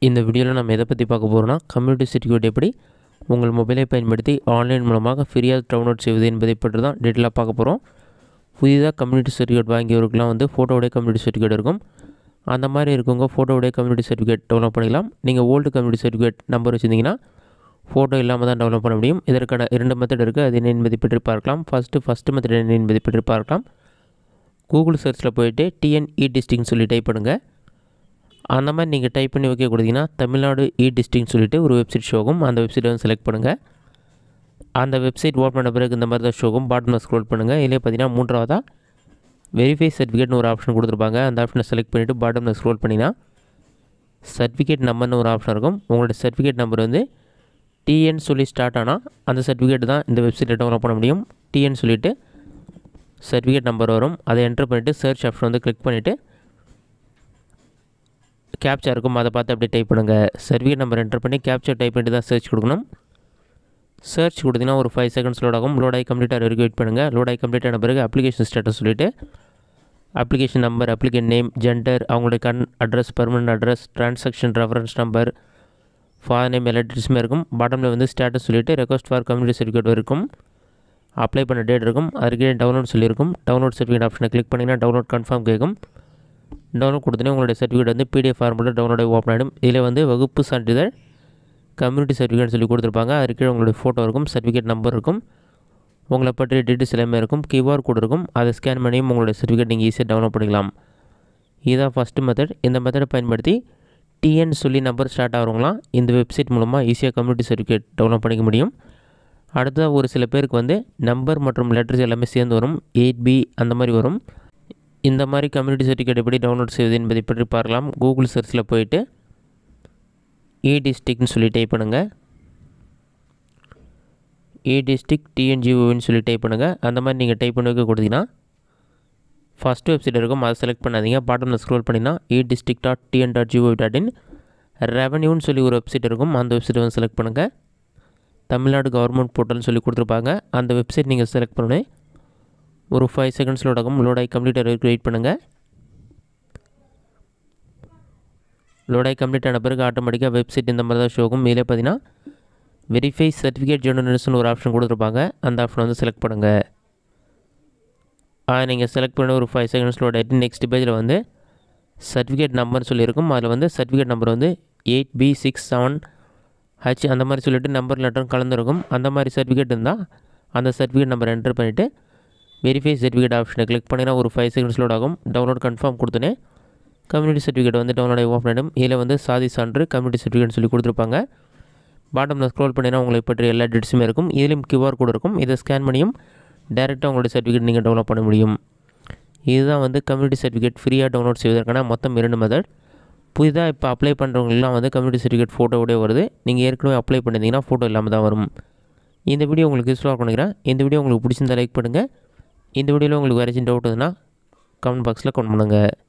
இந்த வீடியோவில் நம்ம எதை பற்றி பார்க்க போகிறோம்னா கம்யூனிட்டி சர்டிஃபிகேட் எப்படி உங்கள் மொபைலை பயன்படுத்தி ஆன்லைன் மூலமாக ஃப்ரீயாக டவுன்லோட் செய்வது என்பதை பற்றி தான் டீட்டெயிலாக பார்க்க போகிறோம். புதிதாக கம்யூனிட்டி சர்டிஃபிகேட் வாங்கியவருக்குலாம் வந்து ஃபோட்டோவுடைய கம்யூனிட்டி சர்டிஃபிகேட் இருக்கும். அந்த மாதிரி இருக்கவங்க ஃபோட்டோவுடைய கம்யூனிட்டி சர்டிஃபிகேட் டவுன்லோட் பண்ணிக்கலாம். நீங்கள் ஓல்டு கம்யூனிட்டி சர்டிஃபிகேட் நம்பர் வச்சுருந்தீங்கன்னா ஃபோட்டோ இல்லாமல் தான் டவுன்லோட் பண்ண முடியும். இதற்கான 2 மெத்தட் இருக்குது. அது என்ன என்பதை பற்றி பார்க்கலாம். ஃபஸ்ட்டு மெத்தட் என்ன என்பதை பற்றி பார்க்கலாம். கூகுள் சர்ச்சில் போய்ட்டு டிஎன்இ டிஸ்ட்ரிக்ட்னு சொல்லி டைப் பண்ணுங்கள். அந்த மாதிரி நீங்கள் டைப் பண்ணி வைக்க கொடுத்தீங்கன்னா தமிழ்நாடு டிஸ்ட்ரிக்ட்னு சொல்லிட்டு ஒரு வெப்சைட் ஷோகும். அந்த வெப்சைட்டை வந்து செலக்ட் பண்ணுங்கள். அந்த வெப்சைட் ஓப்பன் பண்ண பிறகு இந்த மாதிரி தான் ஷோகும். பாட்டமில் ஸ்க்ரோல் பண்ணுங்கள். இதிலே பார்த்தீங்கன்னா மூன்றாவதாக வெரிஃபை சர்டிஃபிகேட்னு ஒரு ஆப்ஷன் கொடுத்துருப்பாங்க. அந்த ஆப்ஷனை செலக்ட் பண்ணிவிட்டு பாட்டமில் ஸ்க்ரோல் பண்ணிங்கன்னா சர்டிஃபிகேட் நம்பர்னு ஒரு ஆப்ஷன் இருக்கும். உங்களோட சர்டிஃபிகேட் நம்பர் வந்து டிஎன் சொல்லி ஸ்டார்ட் ஆனால் அந்த சர்டிஃபிகேட் தான் இந்த வெப்சைட்டை டவுன்லோட் பண்ண முடியும். டிஎன் சொல்லிவிட்டு சர்டிஃபிகேட் நம்பர் வரும். அதை என்டர் பண்ணிவிட்டு சர்ச் ஆப்ஷன் வந்து கிளிக் பண்ணிவிட்டு கேப்சா இருக்கும். அதை பார்த்து அப்படியே டைப் பண்ணுங்கள். சர்டிஃபிகேட் நம்பர் என்டர் பண்ணி கேப்சா டைப் பண்ணிட்டு தான் சர்ச் கொடுக்கணும். சர்ச் கொடுத்தீங்கன்னா ஒரு 5 செகண்ட்ஸ் லோட் ஆகும். லோட் ஆகி கம்ப்ளீட் ஆகிற வரைக்கும் வெயிட் பண்ணுங்கள். லோட் ஆகி கம்ப்ளீட் ஆன பிறகு அப்ளிகேஷன் ஸ்டேட்டஸ் சொல்லிவிட்டு application number, application name, gender, அவங்களுடைய address, permanent address, transaction reference number, father name எல்லா டீட்டெயில்ஸுமே இருக்கும். பாட்டமில் வந்து ஸ்டேட்டஸ் சொல்லிவிட்டு ரெக்வஸ்ட் ஃபார் கம்யூனிட்டி சர்டிஃபிகேட் இருக்கும். அப்ளை பண்ண டேட் இருக்கும். அதுக்கே டவுன்லோட் சொல்லியிருக்கும். டவுன்லோட் சர்டிஃபிகேட் ஆப்ஷனை கிளிக் பண்ணிங்கன்னா டவுன்லோட் கன்ஃபார்ம் கேட்கும். டவுன்லோட் கொடுத்தோன்னே உங்களுடைய சர்டிஃபிகேட் வந்து பிடிஎஃப் ஃபார்மெட்டில் டவுன்லோட் ஆகி ஓப்பன் ஆகிடும். இதில் வந்து வகுப்பு சான்றிதழ் கம்யூனிட்டி சர்டிஃபிகேட் சொல்லி கொடுத்துருப்பாங்க. அதுக்கு கீழே உங்களுடைய ஃபோட்டோ இருக்கும், சர்டிஃபிகேட் நம்பர் இருக்கும், உங்களை பற்றிய டீட்டெயில்ஸ் எல்லாமே இருக்கும், QR கோட் இருக்கும். அதை ஸ்கேன் பண்ணியும் உங்களுடைய சர்டிஃபிகேட் நீங்கள் ஈஸியாக டவுன்லோட் பண்ணிக்கலாம். இதுதான் ஃபஸ்ட்டு மெத்தட். இந்த மெத்தடை பயன்படுத்தி டிஎன் சொல்லி நம்பர் ஸ்டார்ட் ஆகிறவங்களாம் இந்த வெப்சைட் மூலமாக ஈஸியாக கம்யூனிட்டி சர்டிஃபிகேட் டவுன்லோட் பண்ணிக்க முடியும். அடுத்ததாக ஒரு சில பேருக்கு வந்து நம்பர் மற்றும் லெட்டர்ஸ் எல்லாமே சேர்ந்து வரும். 8B அந்த மாதிரி வரும். இந்த மாதிரி கம்யூனிட்டி சர்டிஃபிகேட் எப்படி டவுன்லோட் செய்வது என்பதை பற்றி பார்க்கலாம். கூகுள் சர்ச்சில் போயிட்டு டிஸ்ட்ரிக்ட்னு சொல்லி டைப் பண்ணுங்கள். டிஸ்ட்ரிக்ட் TNGOன்னு சொல்லி டைப் பண்ணுங்கள். அந்த மாதிரி நீங்கள் டைப் பண்ணி வைக்க கொடுத்தீங்கன்னா ஃபஸ்ட்டு வெப்சைட் இருக்கும். அதை செலக்ட் பண்ணாதீங்க. பாட்டமில் ஸ்க்ரோல் பண்ணிங்கன்னா edistrict.tn.gov.in ரெவன்யூன்னு சொல்லி ஒரு வெப்சைட் இருக்கும். அந்த வெப்சைட்டை வந்து செலக்ட் பண்ணுங்கள். தமிழ்நாடு கவர்மெண்ட் போர்ட்டல்னு சொல்லி கொடுத்துருப்பாங்க. அந்த வெப்சைட் நீங்கள் செலக்ட் பண்ணி ஒரு 5 செகண்ட்ஸ் லோட் ஆகும். லோட் ஆகி கம்ப்ளீட் ஆகிற வெயிட் பண்ணுங்கள். லோட் ஆகி கம்ப்ளீட் ஆன பிறகு ஆட்டோமேட்டிக்காக வெப்சைட் இந்த மாதிரி தான் ஷோ ஆகும். இதில் பார்த்தீங்கன்னா வெரிஃபை சர்டிஃபிகேட் ஜெனரேஷன் ஒரு ஆப்ஷன் கொடுத்துருப்பாங்க. அந்த ஆப்ஷன் வந்து செலக்ட் பண்ணுங்கள். நீங்கள் செலக்ட் பண்ண ஒரு 5 செகண்ட்ஸ் லோட் ஆகிட்டு நெக்ஸ்ட் பேஜில் வந்து சர்டிஃபிகேட் நம்பர்னு சொல்லியிருக்கும். அதில் வந்து சர்டிஃபிகேட் நம்பர் வந்து 8B67H அந்த மாதிரி சொல்லிவிட்டு நம்பர் லெட்டரும் கலந்துருக்கும். அந்த மாதிரி சர்டிஃபிகேட் இருந்தால் அந்த சர்டிஃபிகேட் நம்பர் என்டர் பண்ணிவிட்டு வெரிஃபை சர்டிஃபிகேட் ஆப்ஷனை கிளிக் பண்ணிங்கன்னா ஒரு 5 செகண்ட்ஸ் லோட் ஆகும். டவுன்லோட் கன்ஃபார்ம் கொடுத்தோன்னே கம்யூனிட்டி சர்டிஃபிகேட் வந்து டவுன்லோட் ஆகி ஓப்பன் ஆகிடும். இதில் வந்து சாதி சான்று கம்யூனிட்டி சர்டிஃபிகேட் சொல்லி கொடுத்துருப்பாங்க. பாட்டமில் ஸ்க்ரோல் பண்ணினா உங்களை பற்றி எல்லா டீட்டெயில்ஸுமே இருக்கும். இதிலும் QR கோட் இருக்கும். இதை ஸ்கேன் பண்ணியும் டேரெக்டாக உங்களுடைய சர்டிஃபிகேட் நீங்கள் டவுன்லோட் பண்ண முடியும். இதுதான் வந்து கம்யூனிட்டி சர்டிஃபிகேட் ஃப்ரீயாக டவுன்லோட் செய்வதற்கான மொத்தம் 2 மெத்தட். புதிதாக இப்போ அப்ளை பண்ணுறவங்களுக்குலாம் வந்து கம்யூனிட்டி சர்டிஃபிகேட் ஃபோட்டோவோடய வருது. நீங்கள் ஏற்கனவே அப்ளை பண்ணியிருந்தீங்கன்னா ஃபோட்டோ இல்லாமல் தான் வரும். இந்த வீடியோ உங்களுக்கு யூஸ்ஃபுல்லாக பண்ணிக்கிறேன். இந்த வீடியோ உங்களுக்கு பிடிச்சிருந்தா லைக் பண்ணுங்கள். இந்த வீடியோவில் உங்களுக்கு வேறு ஏதாச்சும் டவுட் இருந்ததுன்னா கமெண்ட் பாக்ஸில் கமெண்ட் பண்ணுங்கள்.